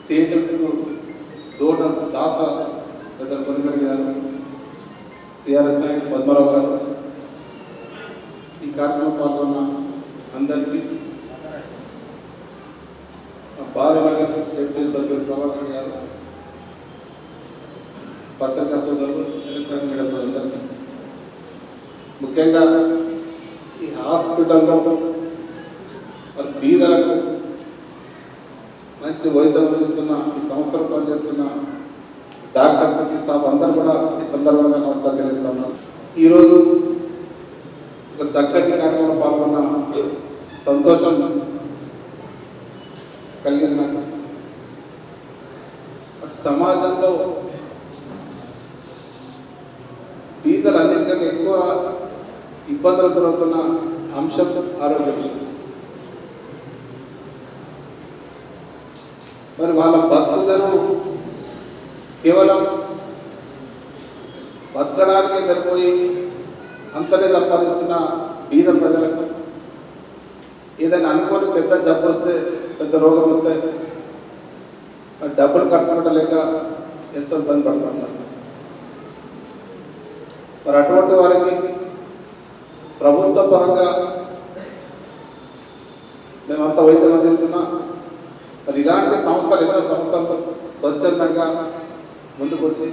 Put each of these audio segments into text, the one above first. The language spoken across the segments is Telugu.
థియేటర్స్కు డోనర్స్ దాత పెద్ద కొనిమడి గారు, టీఆర్ఎస్ నాయకుడు పద్మరావు గారు, ఈ కార్యక్రమం పాల్గొన్న అందరికీ, భార్యనగర్ డిప్యూటీ సభ్యులు ప్రభాకర్ గారు, పత్రికా సోదరులు, ఎలక్ట్రానిక్ మీడియా సోదరులందరికీ, ముఖ్యంగా ఈ హాస్పిటల్లో మరి బీదలకు మంచి వైద్యం అందిస్తున్న ఈ సంస్థలో పనిచేస్తున్న డాక్టర్స్కి, స్టాఫ్ అందరూ కూడా ఈ సందర్భంగా నమస్కారం తెలియజేస్తా ఉన్నాను. ఈరోజు ఒక చక్కటి కార్యక్రమంలో పాల్గొన్న సంతోషం కలిగింది నాకు. సమాజంలో బీదలు అన్నింటికంటే ఎక్కువ ఇబ్బందులు ఎదురవుతున్న అంశం ఆరోగ్య విషయం. మరి వాళ్ళ బతుకుదరు కేవలం బతకడానికే సరిపోయి అంతనే సంపాదిస్తున్న బీద ప్రజలకు ఏదైనా అనుకోని పెద్ద జబ్బు వస్తే, పెద్ద రోగం వస్తే డబ్బులు ఖర్చు పెట్టలేక ఎంతో ఇబ్బంది పడుతున్నారు. మరి అటువంటి వారికి ప్రభుత్వ పరంగా మేమంతా వైద్యం అందిస్తున్నా. మరి ఇలాంటి సంస్థలు, ఎన్నో సంస్థలు స్వచ్ఛందంగా ముందుకు వచ్చి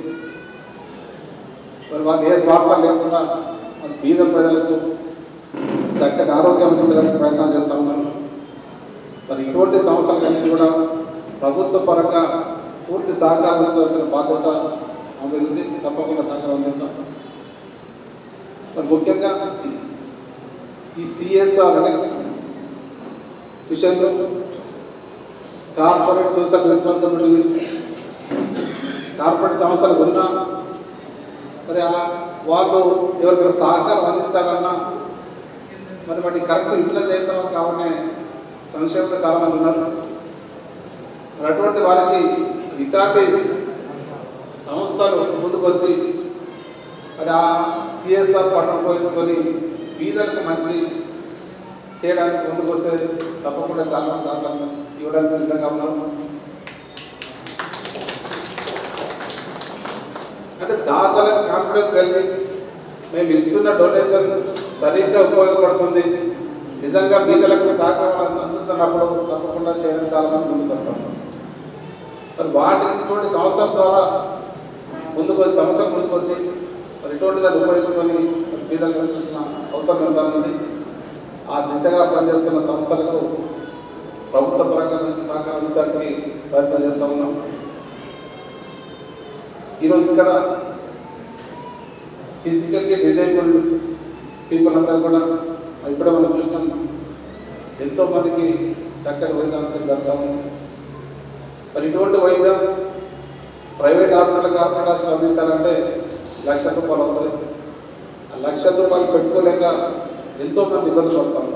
మరి వాళ్ళు ఏ స్వార్థం లేకుండా మన బీద ప్రజలకు చక్కటి ఆరోగ్యం అందించడానికి ప్రయత్నం చేస్తూ ఉన్నారు. మరి ఇటువంటి సంస్థలన్నీ కూడా ప్రభుత్వ పరంగా పూర్తి సహకారం అందించాల్సిన బాధ్యత ఉంది. తప్పకుండా సహకారం అందిస్తాం. మరి ముఖ్యంగా ఈ సిఎస్ఆర్ అనే విషయంలో కార్పొరేట్ సోషల్ రెస్పాన్సిబిలిటీ, కార్పొరేట్ సంస్థలు ఉన్నా మరి వాళ్ళు ఎవరికైనా సహకారం అందించాలన్నా మరి వాటి కరెక్ట్ ఇంప్లిమెంట్ చేద్దాం కావాలనే సంక్షేమంలో చాలామంది ఉన్నారు. మరి అటువంటి వారికి ఇట్లాంటి సంస్థలు ముందుకు వచ్చి మరి ఆ సిఎస్ఆర్ ఫండ్ ఉపయోగించుకొని బీదలకు మంచి చేయడానికి ముందుకు వస్తే తప్పకుండా చాలా దాఖలు ఇవ్వడానికి సిద్ధంగా ఉన్నాము. అంటే దాతలకు కాన్ఫిడెన్స్ కలిగి మేము ఇస్తున్న డొనేషన్ సరిగ్గా ఉపయోగపడుతుంది, నిజంగా బీదలకు సహకారం అందిస్తున్నప్పుడు తప్పకుండా చేయడం చాలా మంది ముందుకు వస్తాము. మరి వాటికి ఇటువంటి సంస్థల ద్వారా ముందుకు వచ్చి మరి ఇటువంటి దాన్ని ఉపయోగించుకొని బీదలకు అందించిన అవసరం ఎంత ఉంది. ఆ దిశగా పనిచేస్తున్న సంస్థలకు ప్రభుత్వ పరంగా మంచి సహకారం అందించడానికి ప్రయత్నం చేస్తూ ఉన్నాం. ఈరోజు ఇక్కడ ఫిజికల్గా డిజేబుల్డ్ పీపుల్ అందరూ కూడా ఇప్పుడే మనం చూసినాం, ఎంతోమందికి చక్కటి వైద్యం జరుగుతాము. మరి ఇటువంటి వైద్యం ప్రైవేట్ హాస్పిటల్ అందించాలంటే ₹1,00,000 అవుతుంది. ఆ ₹1,00,000 పెట్టుకోలేక ఎంతోమంది ఇబ్బంది పడుతున్నారు.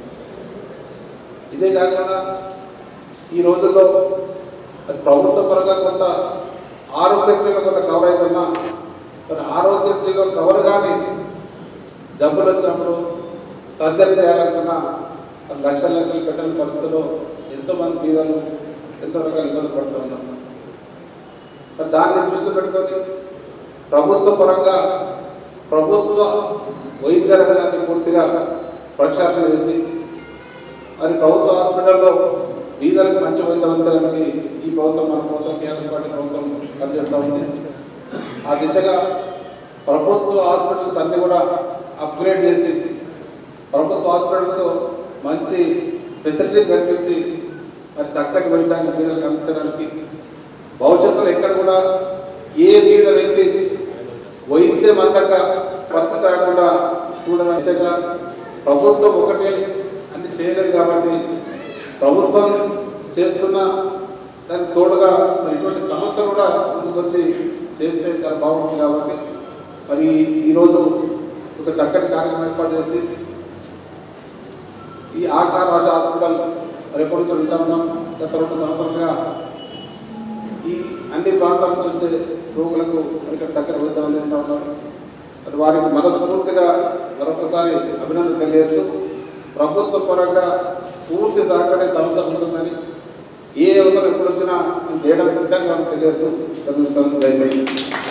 ఇదే కాకుండా ఈ రోజుల్లో ప్రభుత్వ పరంగా కొంత ఆరోగ్యశ్రీలో కొంత కవర్ అవుతున్నా, మరి ఆరోగ్యశ్రీలో కవర్ కానీ జబ్బులు వచ్చినప్పుడు సర్జరీ చేయాలనుకున్నా లక్షలు పెట్టని పరిస్థితుల్లో ఎంతోమంది బీదలు ఎంతో రకాల ఇబ్బందులు పడుతూ ఉన్నారు. మరి దాన్ని దృష్టిలో పెట్టుకొని ప్రభుత్వ పరంగా ప్రభుత్వ వైద్య రంగాన్ని పూర్తిగా ప్రక్షాళన చేసి మరి ప్రభుత్వ హాస్పిటల్లో బీదలకు మంచి వైద్యం అందించడానికి ఈ ప్రభుత్వం, మన ప్రభుత్వం, టీఆర్ఎస్ పార్టీ ప్రభుత్వం పనిచేస్తూ ఉంది. ఆ దిశగా ప్రభుత్వ హాస్పిటల్స్ అన్నీ కూడా అప్గ్రేడ్ చేసి ప్రభుత్వ హాస్పిటల్స్ మంచి ఫెసిలిటీ కల్పించి మరి చక్కటి వైద్యాన్ని బీదలకు అందించడానికి భవిష్యత్తులో ఎక్కడ కూడా ఏ బీద వ్యక్తి వైద్యం అందక పరిస్థితి రాకుండా చూడడం దిశగా ప్రభుత్వం ఒకటే అన్ని చేయలేదు. కాబట్టి ప్రభుత్వం చేస్తున్న దానికి తోడుగా మరి ఇటువంటి సంస్థలు కూడా ముందుకు వచ్చి చేస్తే చాలా బాగుంటుంది. కాబట్టి మరి ఈరోజు ఒక చక్కటి కార్యక్రమం ఏర్పాటు చేసి ఈ ఆకార్ ఆశ హాస్పిటల్ రేపటి నుంచి ఉంటా ఉన్నాం. గత 2 సంవత్సరాలుగా ఈ అన్ని ప్రాంతాల నుంచి వచ్చే రోగులకు ఇక్కడ చక్కటి వైద్యం అందిస్తూ ఉన్నారు. మరి వారికి మనస్ఫూర్తిగా మరొకసారి అభినందన తెలియజేస్తూ ప్రభుత్వ పరంగా పూర్తి సహకార సంస్థ ఉంటుందని ఏ అవసరం ఎప్పుడు వచ్చినా నేను చేయడానికి సిద్ధంగా తెలియజేస్తూ చదువుతాను.